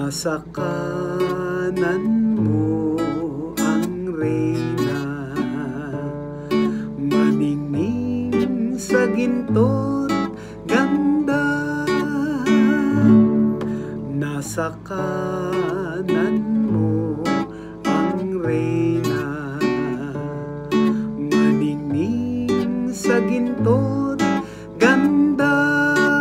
Nasa kanan mo ang reyna, maningning sa ginto't ganda. Nasa kanan mo ang reyna, maningning sa ginto't ganda.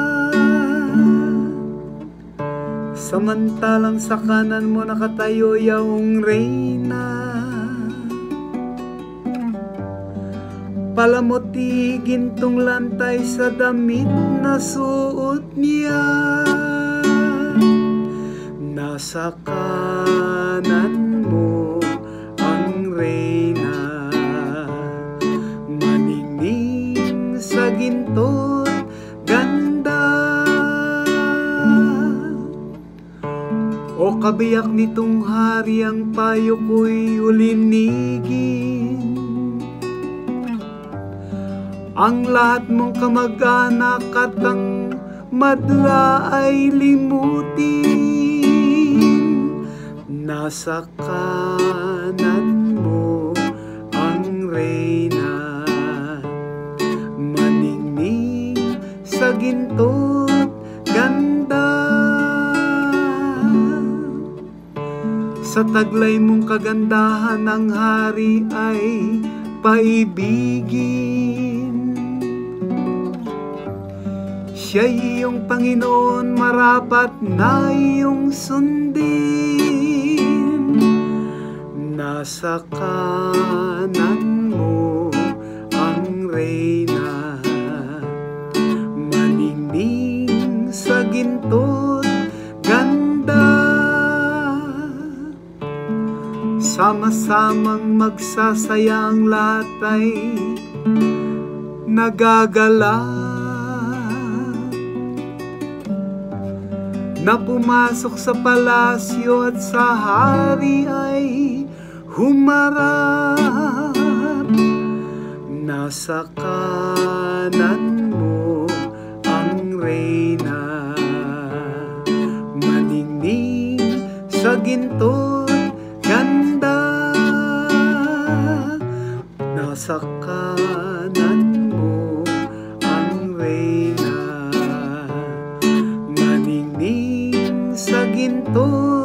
Samantalang sa kanan mo nakatayo yaong reyna, palamuti gintong lantay sa damit na suot niya. Nasa kanan mo ang reyna, maningning sa ginto't ganda. O kabiyak nitong hari, ang payo ko'y ulinigin. Ang lahat mong kamag-anak at ang madla ay limutin. Nasa kanan mo ang reyna, maningning sa ginto't ganda. Sa taglay mong kagandahan ang hari ay paibigin. Siya'y iyong Panginoon, marapat na iyong sundin. Nasa kanan mo ang reyna, maningning sa ginto't ganda. Sama-samang magsasaya ang lahat ay nagagala, na pumasok sa palasyo at sa hari ay humarap. Nasa kanan mo ang reyna, maningning sa ginto't ganda. Nasa kanan mo ang reyna, maningning sa ginto't